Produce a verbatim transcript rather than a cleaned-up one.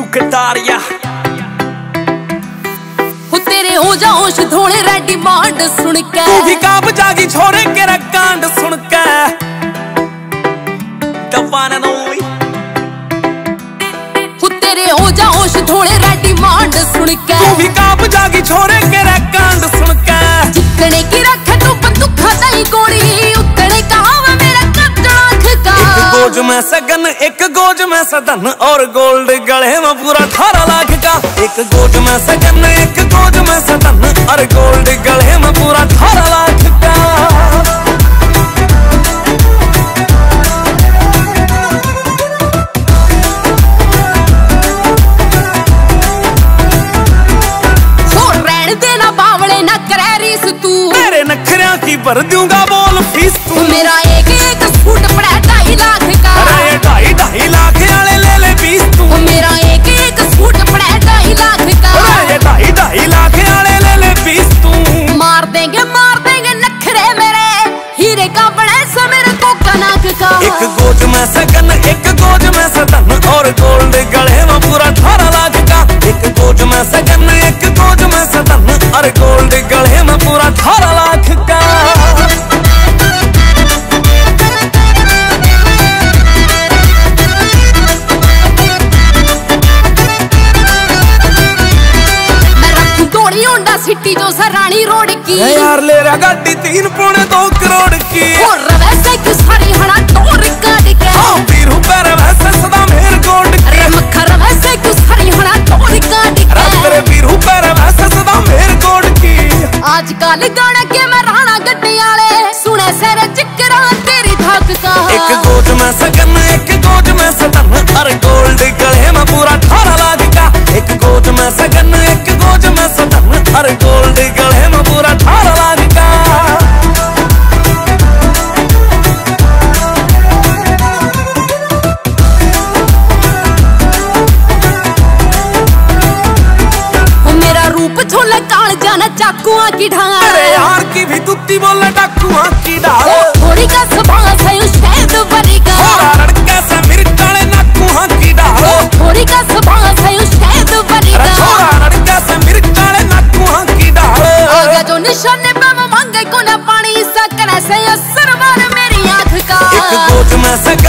कटारिया तेरे हो जाओ धोले रेडी बांड सुन के तू भी काब जागी छोरे केरा कांड सुन के दबाना नोई तेरे हो जाओ धोले रेडी बांड सुन के तू भी काब जागी छोरे केरा कांड सुन के जितने की रखे तू बंदूका दई गोली उतने कहावा मेरा कत्ता आँख का एक गोज में सगन एक गोज में सदन और गोल्ड गले में पूरा अठारह लाख का एक गोज में सगन एक गोज में सदन और गोल्ड गले में पूरा अठारह लाख का की भर दूंगा बोल फीस तू मेरा एक एक सूट पड़ा ढाई लाख का अरे ढाई ढाई लाख वाले ले ले बीस तू मेरा एक एक सूट पड़ा ढाई लाख का अरे ढाई ढाई लाख वाले ले ले बीस तू मार देंगे मार देंगे नखरे मेरे हीरे का बड़ा सा मेरे को कनक का एक गोज में सगन एक गोज में सदन और गोल्ड गले में पूरा अठारह लाख का एक गोज में सगन एक गोज में सदन और गोल्ड गले में पूरा अठारह लाख का सिटी जो सरानी रोड की यार ले रहा गाड़ी तीन पौने दो करोड़ की और वैसे क्यों सारी हना तो रिकॉर्ड के हाँ पीरू पर वैसे सदा मेर गोल्ड की अरे मक्खर वैसे क्यों सारी हना तो रिकॉर्ड के तेरे पीरू पर वैसे सदा मेर गोल्ड की आजकल गाने के मैं राणा गड्डी वाले सुने सेरे चिकरा तेरी धक का एक गोज में सगन एक गोज में सदन और गोल्ड गले में पूरा अठारह लाख का एक गोज में सगन एक गोज में सदन और गोल्ड गले में पूरा अठारह लाख का मेरा रूप छोले काल जाना चाकुआ की ढाल अरे यार की भी तुत्ती बोले डाकुआ की डाल थोड़ी का सभा सयो शहद भरी का थोड़ा लड़का से मिर्चाले नाकुआ की डाल थोड़ी का सभा सयो शहद भरी का थोड़ा लड़का से मिर्चाले नाकुआ की डाल आगे जो निशाने पे मैं मांगे को ना पानी सकने से असर मार मेरी आँख का एक गोज में